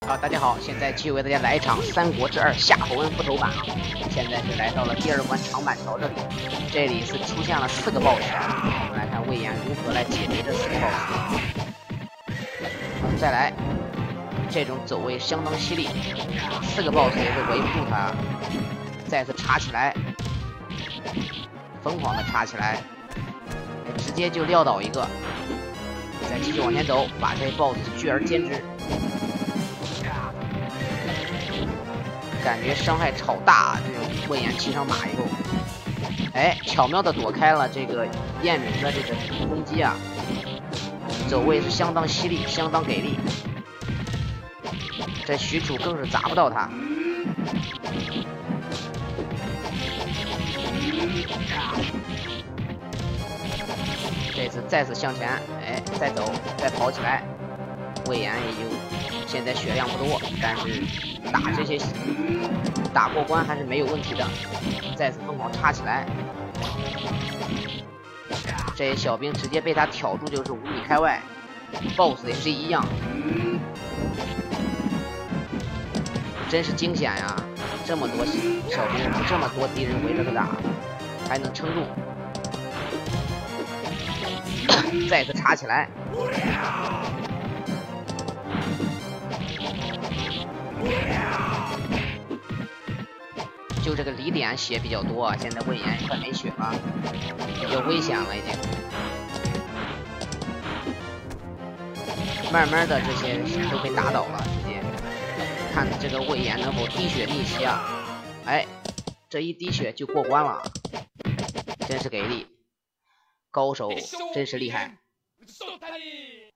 大家好，现在继续为大家来一场《三国志2夏侯恩复仇版》。现在是来到了第2关长板桥这里，这里是出现了4个 BOSS， 我们来看魏延如何来解决这4个 BOSS。再来，这种走位相当犀利，4个 BOSS 也是围不住他，再次插起来，疯狂的插起来，直接就撂倒一个，再继续往前走，把这 BOSS 拒而歼之。感觉伤害超大，这种魏延骑上马以后，巧妙的躲开了这个燕鸣的这个攻击啊，走位是相当犀利，相当给力。这许褚更是砸不到他。这次再次向前，再走，再跑起来。魏延也就现在血量不多，但是打这些打过关还是没有问题的。再次疯狂插起来，这些小兵直接被他挑住就是5米开外。BOSS 也是一样，真是惊险呀！这么多小兵，这么多敌人围着他打，还能撑住。再次插起来。就这个李典血比较多啊，现在魏延快没血了，比较危险了已经。慢慢的这些都被打倒了，直接看这个魏延能否滴血逆袭啊！这一滴血就过关了，真是给力，高手真是厉害。